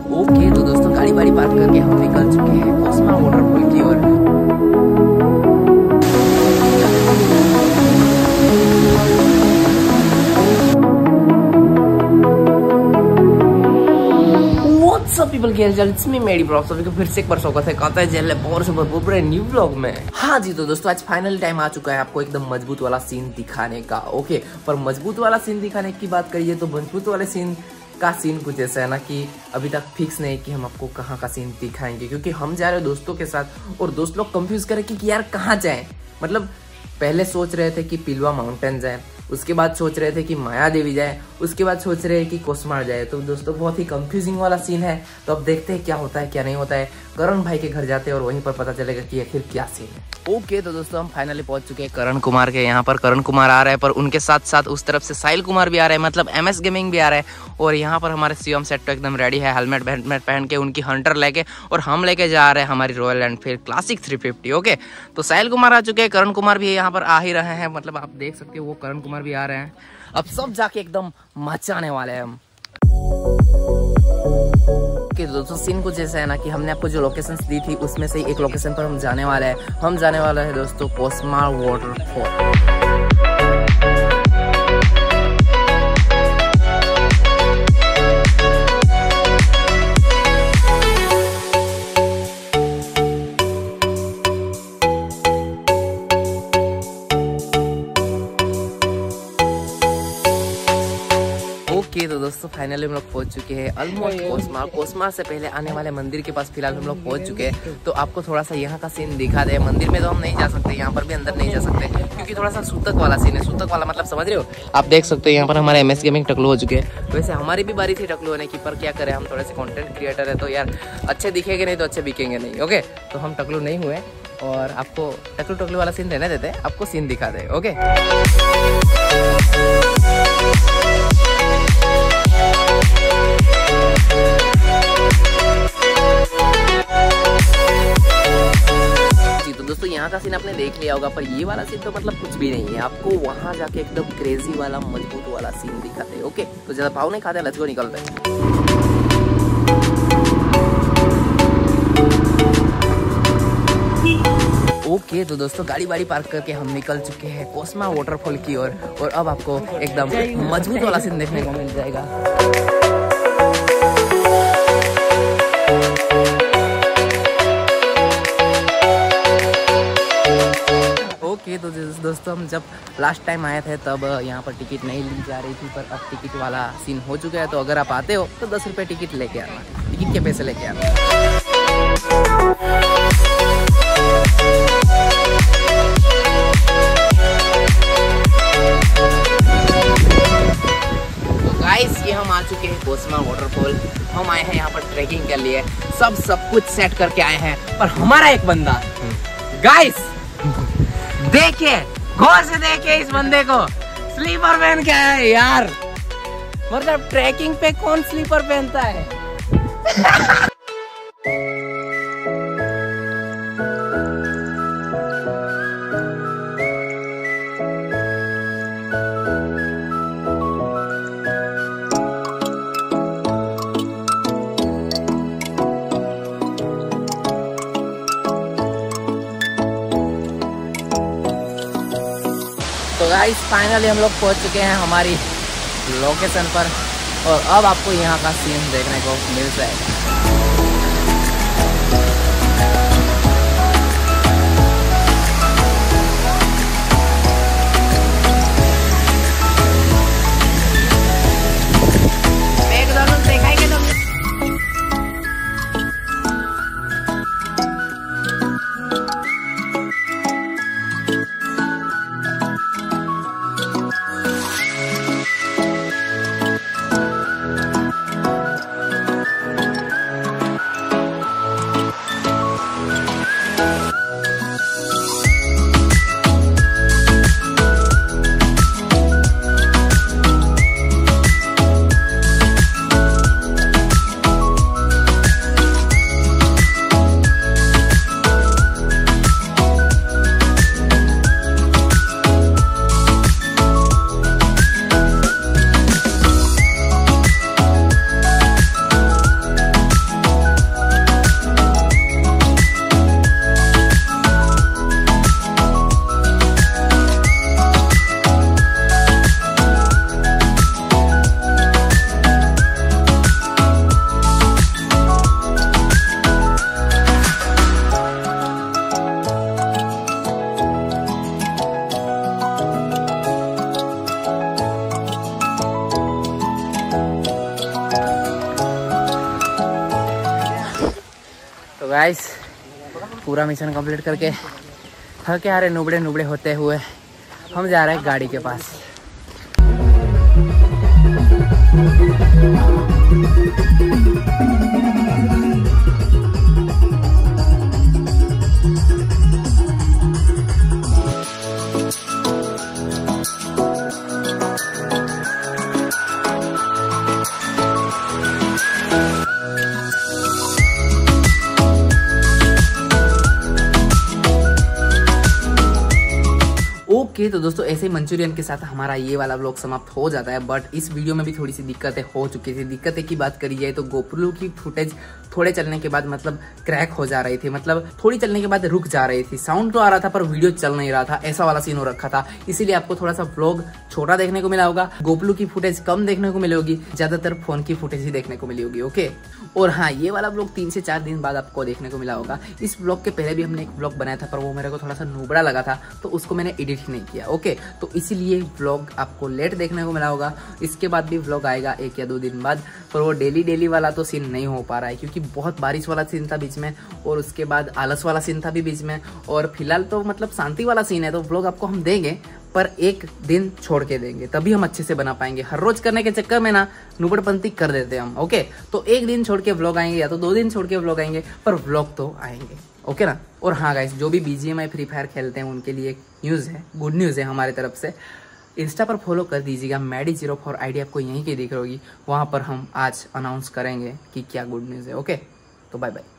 Okay तो दोस्तों गाड़ी वाड़ी पार्क करके हम निकल चुके हैं कोस्मा वाटरफॉल की ओर। सब पीपल की इसमें मेरी ब्लॉग सभी को फिर से एक बार स्वागत है कहता है जेल और से बड़े न्यू ब्लॉग में। हाँ जी तो दोस्तों आज फाइनल टाइम आ चुका है आपको एकदम मजबूत वाला सीन दिखाने का। ओके पर मजबूत वाला सीन दिखाने की बात करिए तो मजबूत वाले सीन का सीन कुछ ऐसा है ना कि अभी तक फिक्स नहीं कि हम आपको कहाँ का सीन दिखाएंगे, क्योंकि हम जा रहे हैं दोस्तों के साथ और दोस्त लोग कंफ्यूज करे कि यार कहाँ जाए। मतलब पहले सोच रहे थे कि पिलवा माउंटेन जाए, उसके बाद सोच रहे थे कि माया देवी जाए, उसके बाद सोच रहे हैं कि कोस्मा जाए। तो दोस्तों बहुत ही कंफ्यूजिंग वाला सीन है। तो अब देखते हैं क्या होता है क्या नहीं होता है। करण भाई के घर जाते हैं और वहीं पर पता चलेगा कि आखिर क्या सीन है। ओके तो दोस्तों हम फाइनली पहुंच चुके हैं करण कुमार के यहाँ पर। करण कुमार आ रहा है पर उनके साथ साथ उस तरफ से साहिल कुमार भी आ रहे हैं, मतलब MS गेमिंग भी आ रहा है। और यहाँ पर हमारे सीएम सेट तो एकदम रेडी है, हेलमेट पहन के उनकी हंटर लेके, और हम लेके जा रहे हैं हमारी रॉयल एनफील्ड क्लासिक 350। ओके तो साहिल कुमार आ चुके हैं, करण कुमार भी यहाँ पर आ ही रहे हैं, मतलब आप देख सकते हो वो करण कुमार भी आ रहे हैं। अब सब जाके एकदम मचाने वाले हैं हम। कि दोस्तों सीन कुछ ऐसा है ना कि हमने आपको जो लोकेशंस दी थी उसमें से एक लोकेशन पर हम जाने वाले हैं। हम जाने वाले हैं दोस्तों कोस्मा वाटरफॉल। तो दोस्तों फाइनली हम लोग पहुंच चुके हैं ऑलमोस्ट कोस्मा। कोस्मा से पहले आने वाले मंदिर के पास फिलहाल हम लोग पहुंच चुके हैं। तो आपको थोड़ा सा यहाँ का सीन दिखा दे। मंदिर में तो हम नहीं जा सकते, यहाँ पर भी अंदर नहीं जा सकते क्योंकि थोड़ा सा सूतक वाला सीन है। सूतक वाला मतलब समझ रहे हो आप, देख सकते हो यहाँ पर हमारे MS गेमिंग टकलू हो चुके हैं। वैसे हमारी भी बारी थी टकलू होने की, पर क्या करें हम थोड़े से कंटेंट क्रिएटर है तो यार अच्छे दिखेंगे नहीं तो अच्छे बिकेंगे नहीं। ओके तो हम टकलू नहीं हुए और आपको टकलू वाला सीन रहने देते हैं, आपको सीन दिखा दे। ओके तो दोस्तों यहाँ का सीन आपने देख लिया होगा, पर ये वाला सीन तो मतलब कुछ भी नहीं है। आपको वहां जाके एकदम क्रेजी वाला मजबूत वाला सीन दिखाते हैं। ओके तो ज्यादा भाव नहीं खाते, लेट्स गो निकलते हैं। ओके तो दोस्तों गाड़ी वाड़ी पार्क करके हम निकल चुके हैं कोस्मा वाटरफॉल की ओर और अब आपको एकदम मजबूत वाला सीन देखने को मिल जाएगा। ओके तो दोस्तों हम जब लास्ट टाइम आए थे तब यहाँ पर टिकट नहीं ली जा रही थी, पर अब टिकट वाला सीन हो चुका है। तो अगर आप आते हो तो 10 रुपये टिकट लेके आना, टिकट के पैसे लेके आना। तो गाइस ये हम आ चुके हैं कोस्मा वाटरफॉल। हम आए हैं यहाँ पर ट्रैकिंग के लिए, सब कुछ सेट करके आए हैं। पर हमारा एक बंदा गाइस देखिए, गौर से देखिए इस बंदे को, स्लीपर पहन के आया है यार। मतलब ट्रैकिंग पे कौन स्लीपर पहनता है? तो गाइस फाइनली हम लोग पहुंच चुके हैं हमारी लोकेशन पर और अब आपको यहाँ का सीन देखने को मिल जाएगा। तो गाइस पूरा मिशन कंप्लीट करके थके आ रहे नुबड़े नुबड़े होते हुए हम जा रहे हैं गाड़ी के पास। ओके तो दोस्तों ऐसे ही मंचूरियन के साथ हमारा ये वाला व्लॉग समाप्त हो जाता है। बट इस वीडियो में भी थोड़ी सी दिक्कतें हो चुकी थी। दिक्कतें की बात करी जाए तो गोप्रो की फुटेज थोड़े चलने के बाद मतलब क्रैक हो जा रही थी, मतलब थोड़ी चलने के बाद रुक जा रही थी। साउंड तो आ रहा था पर वीडियो चल नहीं रहा था, ऐसा वाला सीन हो रखा था। इसीलिए आपको थोड़ा सा व्लॉग छोटा देखने को मिला होगा, गोप्रो की फुटेज कम देखने को मिली होगी, ज्यादातर फोन की फुटेज ही देखने को मिली होगी। ओके और हाँ, ये वाला व्लॉग 3 से 4 दिन बाद आपको देखने को मिला होगा। इस व्लॉग के पहले भी हमने एक व्लॉग बनाया था पर वो मेरे को थोड़ा सा नुबड़ा लगा था तो उसको मैंने एडिट ही नहीं किया। ओके तो इसीलिए व्लॉग आपको लेट देखने को मिला होगा। इसके बाद भी व्लॉग आएगा 1 या 2 दिन बाद, पर वो डेली वाला तो सीन नहीं हो पा रहा है क्योंकि बहुत बारिश वाला सीन था बीच में और उसके बाद आलस वाला सीन था भी बीच में, और फिलहाल तो मतलब शांति वाला सीन है। तो व्लॉग आपको हम देंगे पर 1 दिन छोड़ के देंगे, तभी हम अच्छे से बना पाएंगे। हर रोज करने के चक्कर में ना नुबड़पंती कर देते हैं हम। ओके तो 1 दिन छोड़ के व्लॉग आएंगे या तो 2 दिन छोड़ के व्लॉग आएंगे, पर व्लॉग तो आएंगे। ओके ना। और हाँ गाइस, जो भी BGMI फ्री फायर खेलते हैं उनके लिए एक न्यूज़ है, गुड न्यूज़ है हमारे तरफ से। इंस्टा पर फॉलो कर दीजिएगा, Mady04 आईडी आपको यहीं की दिख रही होगी, वहाँ पर हम आज अनाउंस करेंगे कि क्या गुड न्यूज़ है। ओके तो बाय बाय।